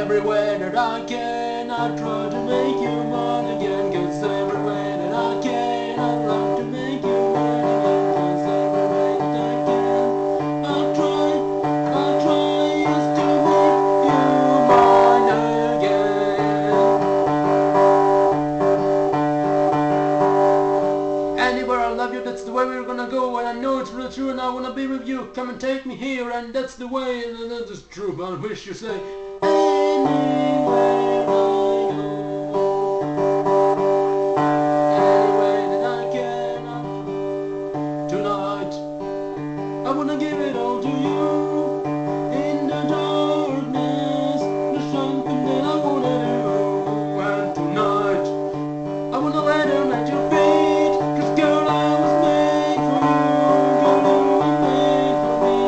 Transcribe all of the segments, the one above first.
every way that I can, I try to make you mine again. 'Cause every way that I can, I love to make you mine again. 'Cause every way that I can, I'll try is to make you mine again. Anywhere I love you, that's the way we're gonna go. And I know it's really true, and I wanna be with you. Come and take me here, and that's the way, and that is true. But I wish you say anywhere I go, any way that I can. Tonight I wanna give it all to you. In the darkness, there's something that I wanna do. And tonight I wanna lay down at your feet. 'Cause girl, I was made for you. Girl, you were made for me.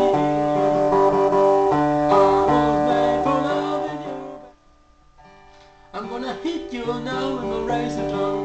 I was made for loving you. I'm gonna hit you now with my razor tongue.